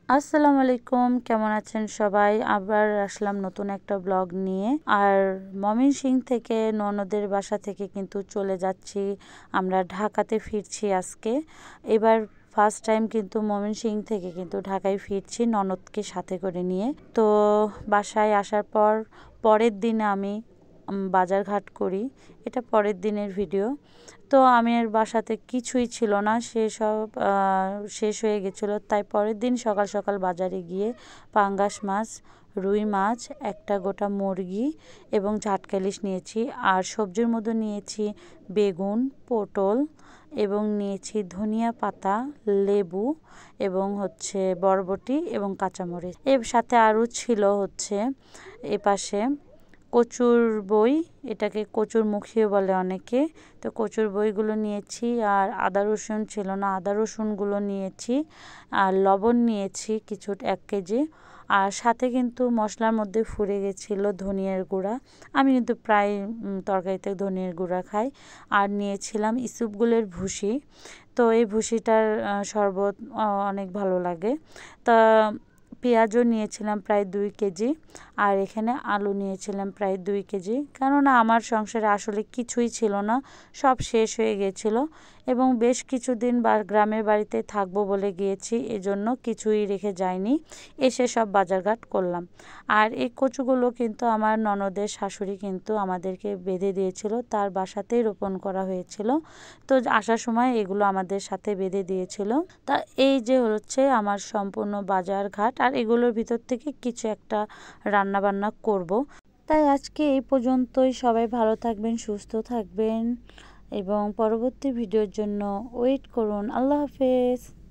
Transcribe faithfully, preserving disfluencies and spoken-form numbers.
আসসালামু আলাইকুম, কেমন আছেন সবাই? আবার আসলাম নতুন একটা ব্লগ নিয়ে। আর ময়মনসিংহ থেকে ননদের বাসা থেকে কিন্তু চলে যাচ্ছি, আমরা ঢাকাতে ফিরছি আজকে। এবার ফার্স্ট টাইম কিন্তু ময়মনসিংহ থেকে কিন্তু ঢাকায় ফিরছি ননদকে সাথে করে নিয়ে। তো বাসায় আসার পর পরের দিন আমি বাজারঘাট করি, এটা পরের দিনের ভিডিও। তো আমার বাসাতে কিছুই ছিল না, সেসব শেষ হয়ে গেছিলো, তাই পরের দিন সকাল সকাল বাজারে গিয়ে পাঙ্গাস মাছ, রুই মাছ, একটা গোটা মুরগি এবং ঝাটকা-ইলিশ নিয়েছি। আর সবজির মধ্যে নিয়েছি বেগুন, পটল এবং নিয়েছি ধনিয়া পাতা, লেবু এবং হচ্ছে বরবটি এবং কাঁচামরিচ। এর সাথে আরও ছিল হচ্ছে এপাশে কচুর বই, এটাকে কচুর মুখিও বলে অনেকে। তো কচুর বইগুলো নিয়েছি। আর আদা রসুন ছিল না, আদা রসুনগুলো নিয়েছি। আর লবণ নিয়েছি কিছু, এক কেজি। আর সাথে কিন্তু মশলার মধ্যে ফুরে গেছিলো ধনিয়ার গুঁড়া। আমি কিন্তু প্রায় তরকারিতে ধনিয়ার গুঁড়া খাই। আর নিয়েছিলাম ইসবগুলের ভুসি। তো এই ভুসিটার শরবত অনেক ভালো লাগে। তা পেঁয়াজও নিয়েছিলাম প্রায় দুই কেজি। আর এখানে আলু নিয়েছিলাম প্রায় দুই কেজি, কেননা আমার সংসারে আসলে কিছুই ছিল না, সব শেষ হয়ে গিয়েছিল। এবং বেশ কিছুদিন বা গ্রামের বাড়িতে থাকবো বলে গিয়েছি, এজন্য কিছুই রেখে যাইনি, এসে সব বাজারঘাট করলাম। আর এই কচুগুলো কিন্তু আমার ননদের শাশুড়ি কিন্তু আমাদেরকে বেঁধে দিয়েছিল, তার বাসাতেই রোপণ করা হয়েছিল। তো আসার সময় এগুলো আমাদের সাথে বেঁধে দিয়েছিল। তা এই যে হচ্ছে আমার সম্পূর্ণ বাজারঘাট। আর এগুলোর ভিতর থেকে কিছু একটা রান্না বান্না করব। তাই আজকে এই পর্যন্তই। সবাই ভালো থাকবেন, সুস্থ থাকবেন এবং পরবর্তী ভিডিওর জন্য ওয়েট করুন। আল্লাহ হাফেজ।